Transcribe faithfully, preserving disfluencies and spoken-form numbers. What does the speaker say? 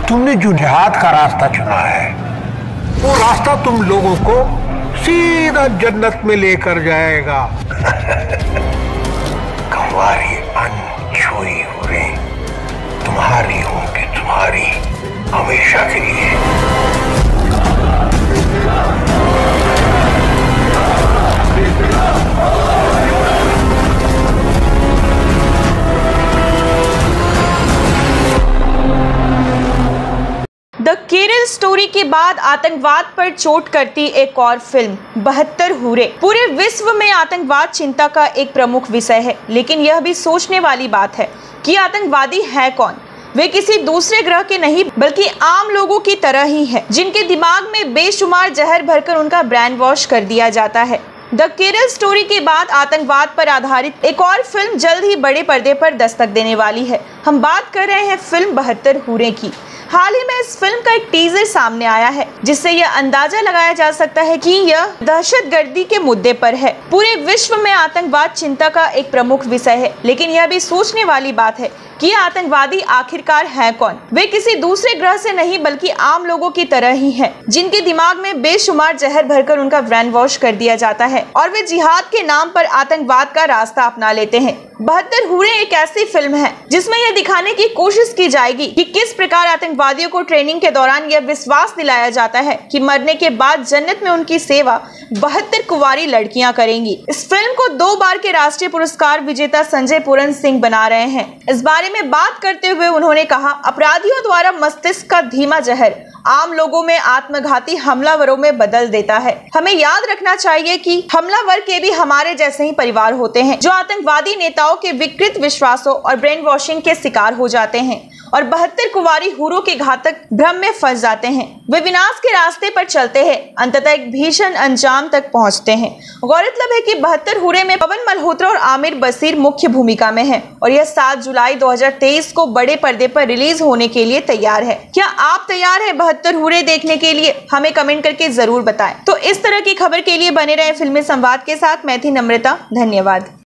तुमने जो जिहाद का रास्ता चुना है वो रास्ता तुम लोगों को सीधा जन्नत में लेकर जाएगा। कंवारी अनछुई हुरें तुम्हारी होंगी, तुम्हारी हमेशा के लिए। द केरल स्टोरी के बाद आतंकवाद पर चोट करती एक और फिल्म बहत्तर हूरे। पूरे विश्व में आतंकवाद चिंता का एक प्रमुख विषय है, लेकिन यह भी सोचने वाली बात है कि आतंकवादी है कौन। वे किसी दूसरे ग्रह के नहीं बल्कि आम लोगों की तरह ही है, जिनके दिमाग में बेशुमार जहर भरकर उनका ब्रेन वॉश कर दिया जाता है। द केरल स्टोरी के बाद आतंकवाद पर आधारित एक और फिल्म जल्द ही बड़े पर्दे पर दस्तक देने वाली है। हम बात कर रहे हैं फिल्म बहत्तर हूरे की। हाल ही में इस फिल्म का एक टीजर सामने आया है, जिससे यह अंदाजा लगाया जा सकता है कि यह दहशतगर्दी के मुद्दे पर है। पूरे विश्व में आतंकवाद चिंता का एक प्रमुख विषय है, लेकिन यह भी सोचने वाली बात है कि आतंकवादी आखिरकार है कौन। वे किसी दूसरे ग्रह से नहीं बल्कि आम लोगों की तरह ही हैं, जिनके दिमाग में बेशुमार जहर भरकर उनका ब्रेन वॉश कर दिया जाता है और वे जिहाद के नाम पर आतंकवाद का रास्ता अपना लेते हैं। बहत्तर हूरे एक ऐसी फिल्म है जिसमें यह दिखाने की कोशिश की जाएगी कि किस प्रकार आतंकवादियों को ट्रेनिंग के दौरान यह विश्वास दिलाया जाता है कि मरने के बाद जन्नत में उनकी सेवा बहत्तर कुंवारी लड़कियां करेंगी। इस फिल्म को दो बार के राष्ट्रीय पुरस्कार विजेता संजय पूरन सिंह बना रहे हैं। इस बारे में बात करते हुए उन्होंने कहा, अपराधियों द्वारा मस्तिष्क का धीमा जहर आम लोगों में आत्मघाती हमलावरों में बदल देता है। हमें याद रखना चाहिए कि हमलावर के भी हमारे जैसे ही परिवार होते हैं, जो आतंकवादी नेताओं के विकृत विश्वासों और ब्रेन वॉशिंग के शिकार हो जाते हैं और बहत्तर कुंवारी हूरों के घातक भ्रम में फंस जाते हैं। वे विनाश के रास्ते पर चलते हैं, अंततः एक भीषण अंजाम तक पहुंचते हैं। गौरतलब है कि बहत्तर हूरे में पवन मल्होत्रा और आमिर बशीर मुख्य भूमिका में हैं और यह सात जुलाई दो हज़ार तेईस को बड़े पर्दे पर रिलीज होने के लिए तैयार है। क्या आप तैयार हैं बहत्तर हूरे देखने के लिए? हमें कमेंट करके जरूर बताएं। तो इस तरह की खबर के लिए बने रहे फिल्मी संवाद के साथ। मैं थी नम्रता, धन्यवाद।